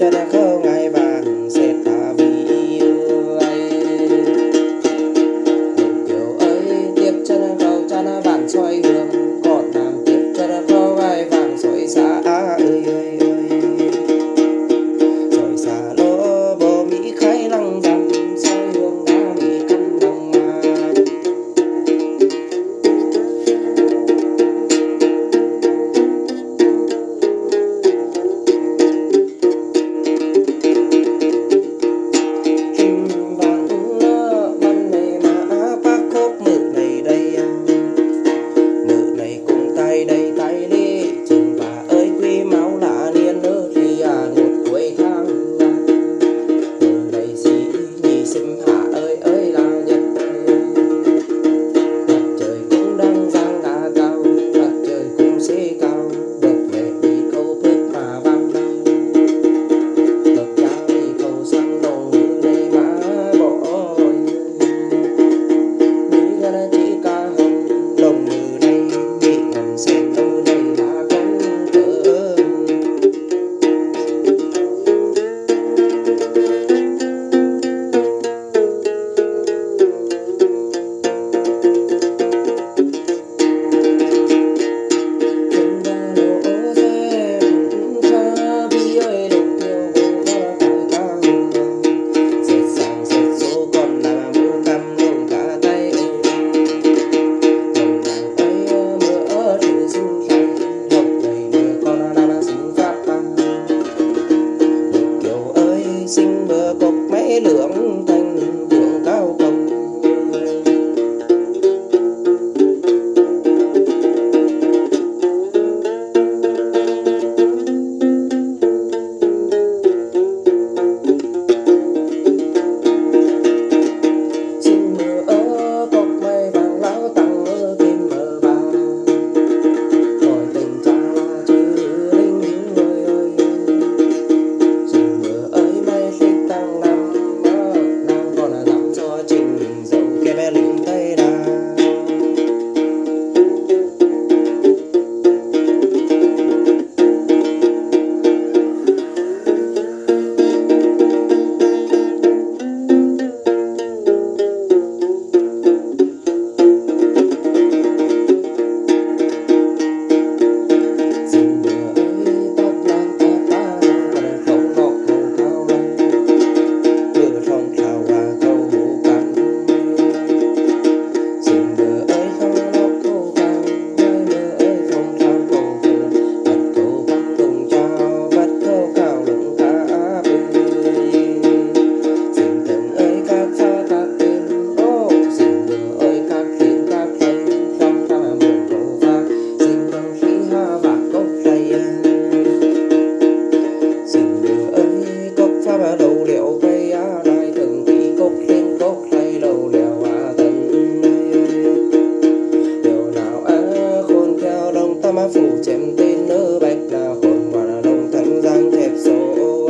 cho nó khâu ngày vàng sẽ ta vì yêu ấy kiểu ấy tiếp cho nó khâu cho nó bạn xoay hướng còn làm tiếp cho nó khâu ngày vàng xoay xa ơi ơi ơi xoay xa lỗ bờ mỹ khai lăng dầm xoay hướng đã mỹ căn bằng mà lượng thành vượng cao công xin mưa ở cốc mây vàng lão tăng ở kim mờ ba hỏi tình cha là chữ linh lính ơi ơi xin mưa ơi mây xích tăng năm nàng còn là dặm cho trình dẫu kia bé lính tây đà đầu liệu cây đai từng tí cốc lên cốc thay đầu liệu tần điều nào khôn theo đông tam phủ chém tên nơ bạch là khôn và là đông thắng giang thẹp số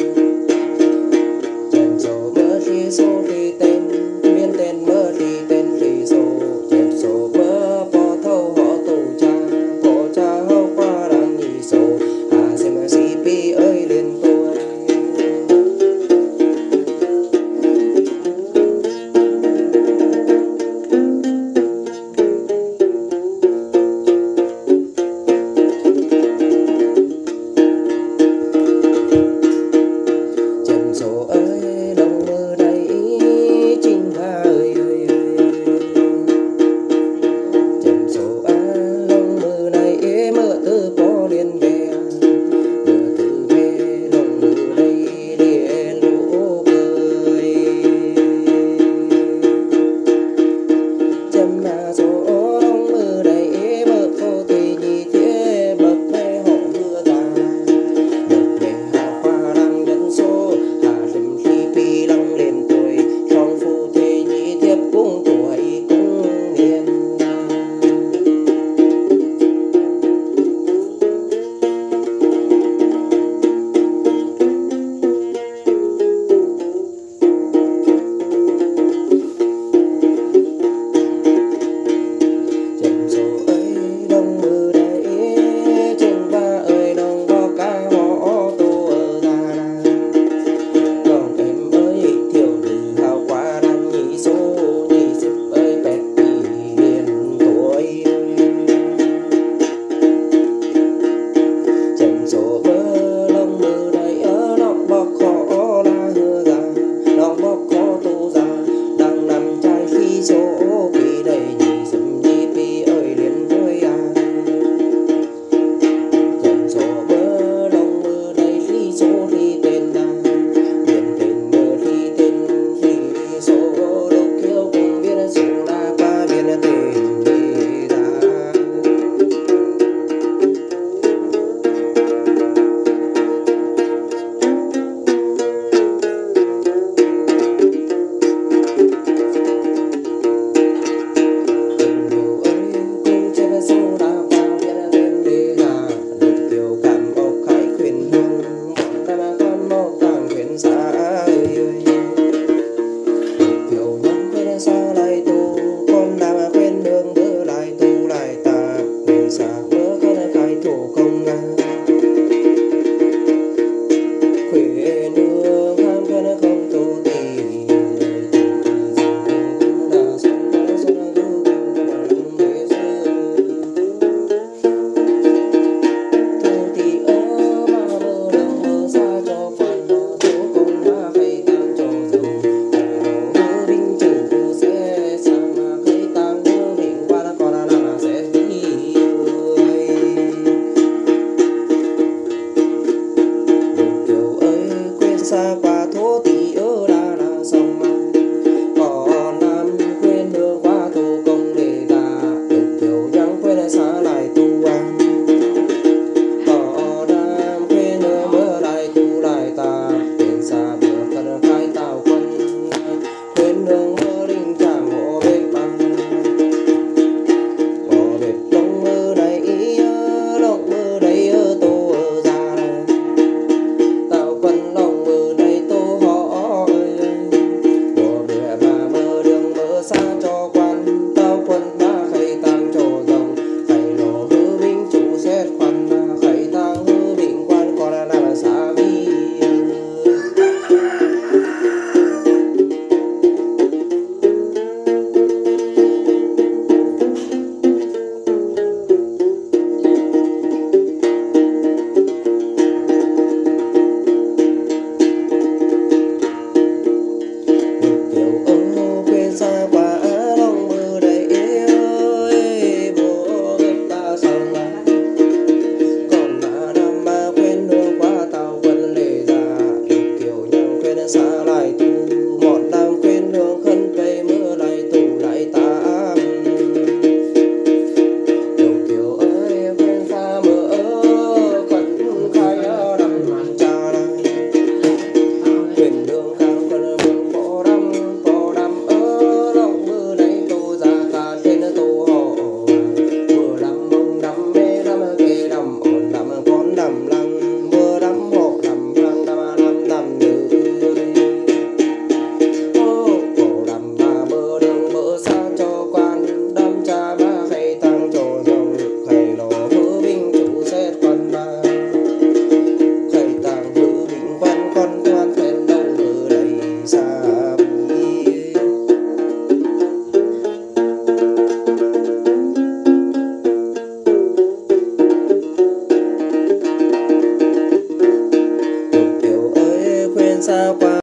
chém số mơ thì số thì tên miên tên mơ thì tên thì số chém số mơ bỏ thâu họ tù cha bỏ cha hậu qua đang nhị số xem cp ơi lên tôi xa qua thố tí ở đà là sông mà có nam khuyên đường qua thủ công để ta lục kiểu nhang khuyên xa lại tu an có nam khuyên đường mơ lại tu lại ta tiền xa bữa cần khai tạo quân khuyên đường mơ linh chẳng ngộ bếp bằng ngộ bếp đông mơ đầy lòng mơ đầy tô ra tạo quân lòng mơ đầy tô họ ơi ngộ bếp bà mơ đường mơ xa cho quan tạo quân ba khay tăng trổ rồng khay lò hư binh chủ xét khoăn khay tăng hư binh quan còn là xa vi xa qua lòng mơ đầy ơi bố bếp ta sông còn mà đam ma quên đường qua tàu quân lệ ra kiểu nhang quên xa lại tu một đam quên đường khân cây mưa lại tù lại ta kiểu ơi quên xa mơ quẩn khai đầm trà quên đường khang quân mừng phó đam lòng mơ đầy tô ra cả trên tô họ mưa đầm mông đầm mê đầm kê đầm ổn đầm con đầm lăng mưa đầm họ đầm lăng đầm nữ cổ đầm bà mơ đường mơ xa cho quan đầm cha ba khay tăng trổ rồng khay lò hư binh chủ xét quan ba khay tăng hư binh quan con quan thèn đâu mơ đầy xa xa qua